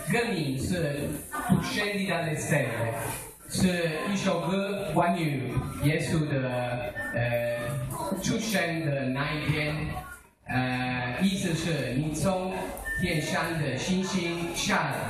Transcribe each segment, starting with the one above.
歌名是《scendi dalle stelle》，是一首歌关于耶稣的出生的那一天，意思是你从天上的星星下来。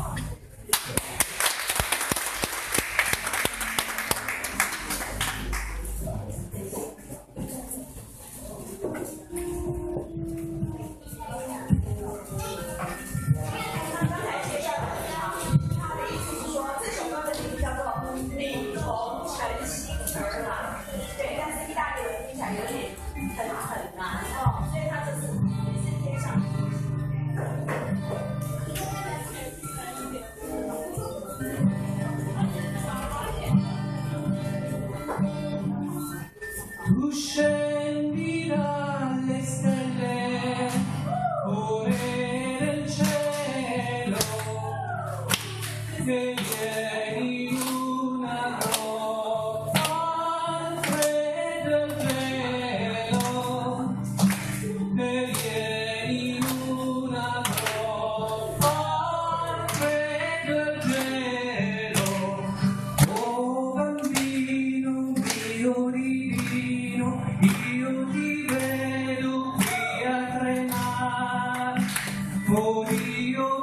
Tu scendi dalle stelle, ore del cielo, che vieni in una grotta al freddo del gelo, che vieni in una grotta al freddo del gelo. Oh bambino mio divino, io ti vedo qui a tremare, oh Dio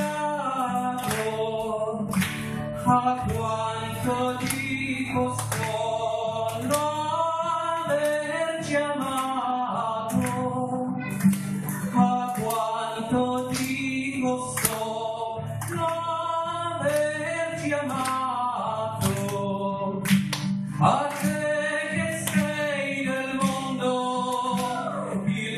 beato, a quanto ti costò averci amato, a quanto ti costò averci amato, a te che sei del mondo il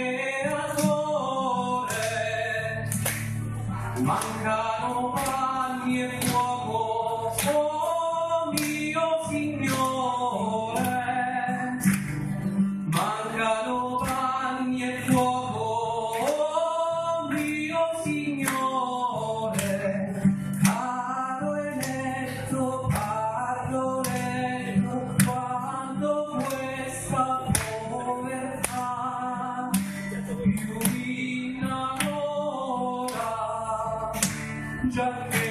creatore, mancano panni e fuoco, oh mio Signore, mancano panni e fuoco, oh mio Signore, caro eletto, parlo letto, quando questa povertà più mi innamora, già che